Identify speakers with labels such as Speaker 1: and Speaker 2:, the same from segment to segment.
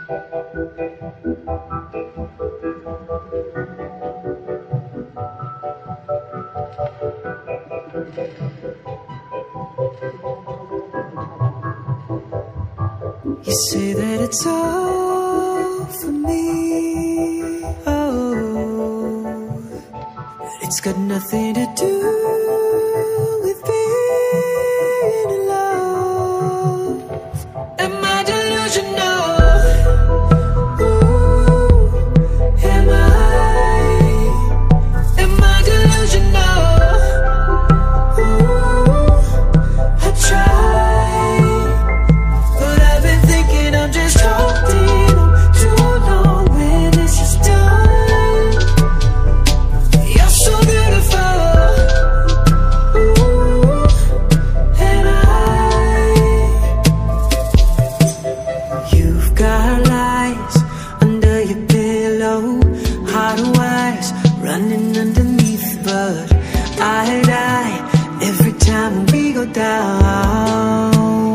Speaker 1: You say that it's all for me, oh, but it's got nothing to do with being in love. Am I delusional? Ooh, am I delusional? Ooh, I try, but I've been thinking I'm just holding on too long. When this is done, you're so beautiful, ooh, and you've got lies under your pillow, hard wires running underneath, but I die every time we go down.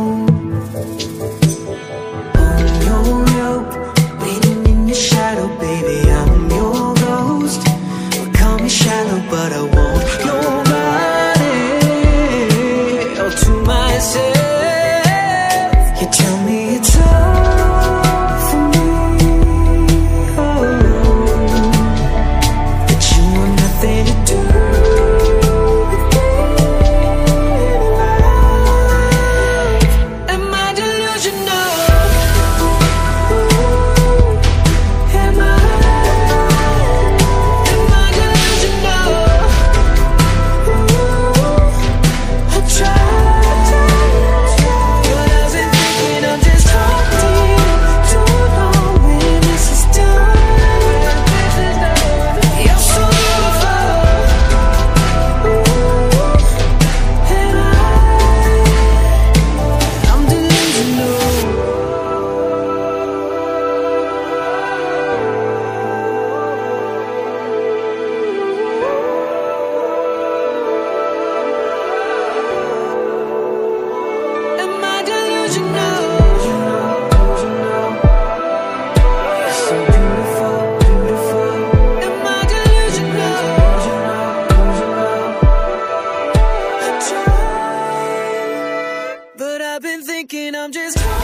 Speaker 1: But I want your body all to myself. You tell me it's all for me, oh, that you want nothing to do with being alive. Am I delusional? Ooh, am I? But I've been thinking I'm just